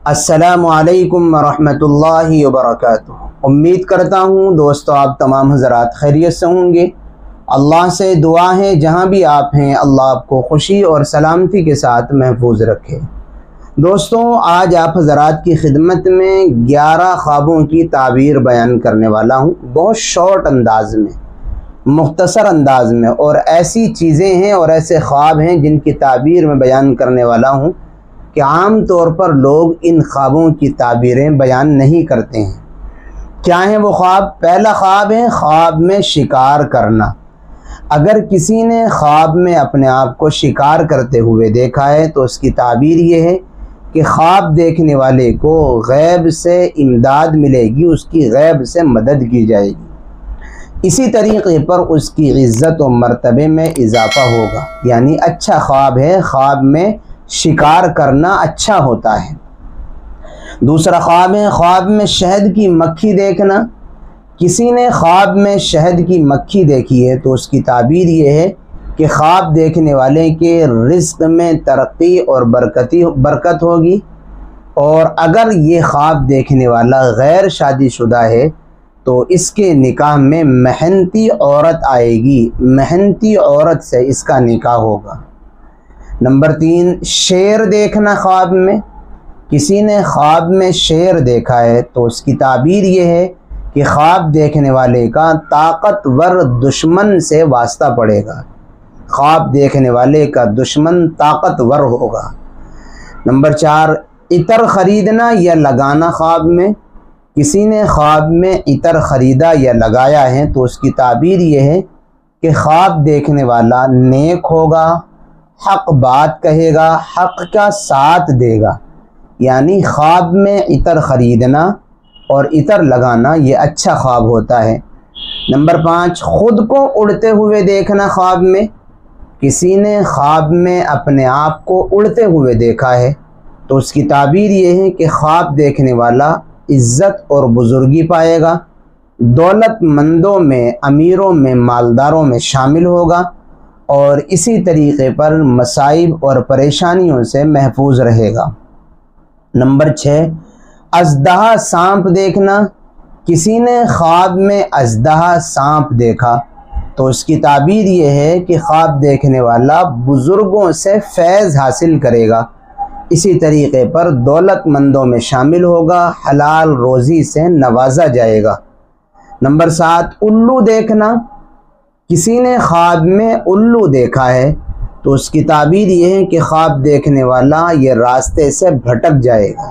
السلام علیکم ورحمۃ اللہ وبرکاتہ۔ امید کرتا ہوں دوستو آپ تمام حضرات خیریت سے ہوں گے۔ اللہ سے دعا ہے جہاں بھی آپ ہیں اللہ آپ کو خوشی اور سلامتی کے ساتھ محفوظ رکھے۔ دوستو آج آپ حضرات کی خدمت میں 11 خوابوں کی تعبیر بیان کرنے والا ہوں، بہت شارٹ انداز میں، مختصر انداز میں، اور ایسی چیزیں ہیں اور ایسے خواب ہیں جن کی تعبیر میں بیان کرنے والا ہوں کہ عام طور پر لوگ ان خوابوں کی تعبیریں بیان نہیں کرتے ہیں۔ کیا ہیں وہ خواب؟ پہلا خواب ہے خواب میں شکار کرنا۔ اگر کسی نے خواب میں اپنے آپ کو شکار کرتے ہوئے دیکھا ہے تو اس کی تعبیر یہ ہے کہ خواب دیکھنے والے کو غیب سے امداد ملے گی، اس کی غیب سے مدد کی جائے گی، اسی طریقے پر اس کی عزت و مرتبے میں اضافہ ہوگا۔ یعنی اچھا خواب ہے، خواب میں شکار کرنا اچھا ہوتا ہے۔ دوسرا خواب ہے خواب میں شہد کی مکھی دیکھنا۔ کسی نے خواب میں شہد کی مکھی دیکھی ہے تو اس کی تعبیر یہ ہے کہ خواب دیکھنے والے کے رزق میں ترقی اور برکت ہوگی، اور اگر یہ خواب دیکھنے والا غیر شادی شدہ ہے تو اس کے نکاح میں محنتی عورت آئے گی، محنتی عورت سے اس کا نکاح ہوگا۔ نمبر 3، شیر دیکھنا خواب میں۔ کسی نے خواب میں شیر دیکھا ہے تو اس کی تعبیر یہ ہے کہ خواب دیکھنے والے کا طاقتور دشمن سے واسطہ پڑے گا، خواب دیکھنے والے کا دشمن طاقتور ہوگا۔ نمبر 4، عطر خریدنا یا لگانا خواب میں۔ کسی نے خواب میں عطر خریدا یا لگایا ہے تو اس کی تعبیر یہ ہے کہ خواب دیکھنے والا نیک ہوگا، حق بات کہے گا، حق کا ساتھ دے گا۔ یعنی خواب میں عطر خریدنا اور عطر لگانا یہ اچھا خواب ہوتا ہے۔ نمبر 5، خود کو اڑتے ہوئے دیکھنا خواب میں۔ کسی نے خواب میں اپنے آپ کو اڑتے ہوئے دیکھا ہے تو اس کی تعبیر یہ ہے کہ خواب دیکھنے والا عزت اور بزرگی پائے گا، دولت مندوں میں، امیروں میں، مالداروں میں شامل ہوگا، اور اسی طریقے پر مصائب اور پریشانیوں سے محفوظ رہے گا۔ نمبر 6، اژدہا سانپ دیکھنا۔ کسی نے خواب میں اژدہا سانپ دیکھا تو اس کی تعبیر یہ ہے کہ خواب دیکھنے والا بزرگوں سے فیض حاصل کرے گا، اسی طریقے پر دولت مندوں میں شامل ہوگا، حلال روزی سے نوازا جائے گا۔ نمبر 7، الو دیکھنا۔ کسی نے خواب میں الو دیکھا ہے تو اس کی تعبیر یہ ہے کہ خواب دیکھنے والا یہ راستے سے بھٹک جائے گا،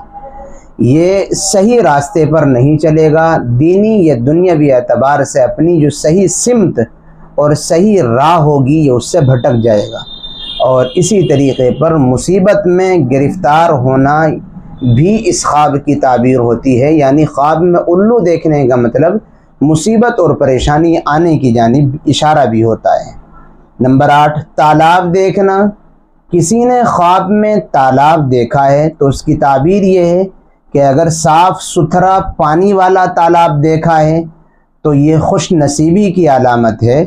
یہ صحیح راستے پر نہیں چلے گا، دینی یا دنیاوی اعتبار سے اپنی جو صحیح سمت اور صحیح راہ ہوگی یہ اس سے بھٹک جائے گا، اور اسی طریقے پر مصیبت میں گرفتار ہونا بھی اس خواب کی تعبیر ہوتی ہے۔ یعنی خواب میں الو دیکھنے کا مطلب مصیبت اور پریشانی آنے کی جانب اشارہ بھی ہوتا ہے۔ نمبر 8، تالاب دیکھنا۔ کسی نے خواب میں تالاب دیکھا ہے تو اس کی تعبیر یہ ہے کہ اگر صاف ستھرا پانی والا تالاب دیکھا ہے تو یہ خوش نصیبی کی علامت ہے،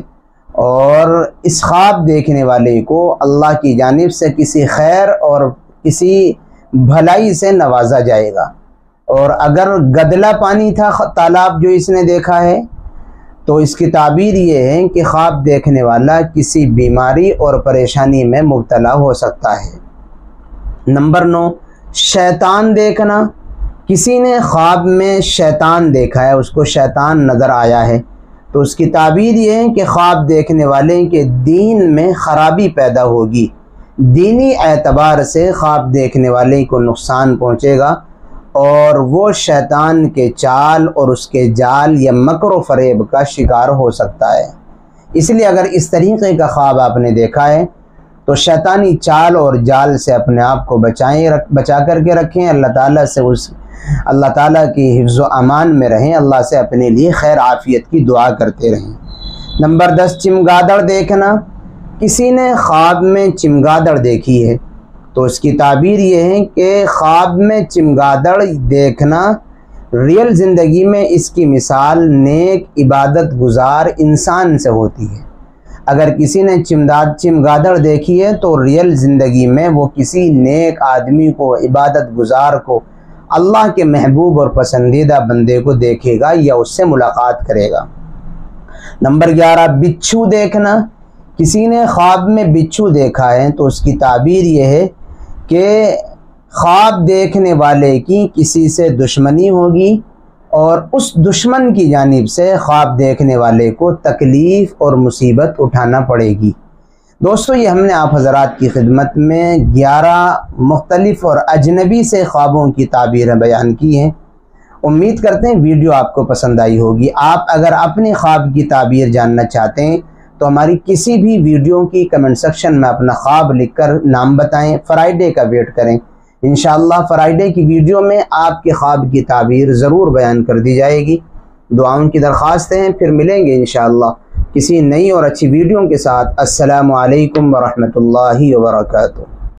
اور اس خواب دیکھنے والے کو اللہ کی جانب سے کسی خیر اور کسی بھلائی سے نوازا جائے گا۔ اور اگر گدلا پانی تھا تالاب جو اس نے دیکھا ہے تو اس کی تعبیر یہ ہے کہ خواب دیکھنے والا کسی بیماری اور پریشانی میں مبتلا ہو سکتا ہے۔ نمبر 9، شیطان دیکھنا۔ کسی نے خواب میں شیطان دیکھا ہے، اس کو شیطان نظر آیا ہے تو اس کی تعبیر یہ ہے کہ خواب دیکھنے والے کے دین میں خرابی پیدا ہوگی، دینی اعتبار سے خواب دیکھنے والے کو نقصان پہنچے گا، اور وہ شیطان کے چال اور اس کے جال یا مکر و فریب کا شکار ہو سکتا ہے۔ اس لیے اگر اس طریقے کا خواب آپ نے دیکھا ہے تو شیطانی چال اور جال سے اپنے آپ کو بچا کر کے رکھیں، اللہ تعالیٰ کی حفظ و امان میں رہیں، اللہ سے اپنے لیے خیر عافیت کی دعا کرتے رہیں۔ نمبر 10، چمگادڑ دیکھنا۔ کسی نے خواب میں چمگادڑ دیکھی ہے تو اس کی تعبیر یہ ہے کہ خواب میں چمگادڑ دیکھنا ریئل زندگی میں اس کی مثال نیک عبادت گزار انسان سے ہوتی ہے۔ اگر کسی نے چمگادڑ دیکھی ہے تو ریئل زندگی میں وہ کسی نیک آدمی کو، عبادت گزار کو، اللہ کے محبوب اور پسندیدہ بندے کو دیکھے گا یا اس سے ملاقات کرے گا۔ نمبر 11، بچھو دیکھنا۔ کسی نے خواب میں بچھو دیکھا ہے تو اس کی تعبیر یہ ہے کہ خواب دیکھنے والے کی کسی سے دشمنی ہوگی اور اس دشمن کی جانب سے خواب دیکھنے والے کو تکلیف اور مصیبت اٹھانا پڑے گی۔ دوستو، یہ ہم نے آپ حضرات کی خدمت میں 11 مختلف اور اجنبی سے خوابوں کی تعبیریں بیان کی ہیں۔ امید کرتے ہیں ویڈیو آپ کو پسند آئی ہوگی۔ آپ اگر اپنے خواب کی تعبیر جاننا چاہتے ہیں تو ہماری کسی بھی ویڈیو کی کمنٹ سیکشن میں اپنا خواب لکھ کر نام بتائیں۔ فرائیڈے کا ویٹ کریں، انشاءاللہ فرائیڈے کی ویڈیو میں آپ کے خواب کی تعبیر ضرور بیان کر دی جائے گی۔ دعاؤں کی درخواستیں ہیں، پھر ملیں گے انشاءاللہ کسی نئی اور اچھی ویڈیو کے ساتھ۔ السلام علیکم ورحمۃ اللہ وبرکاتہ۔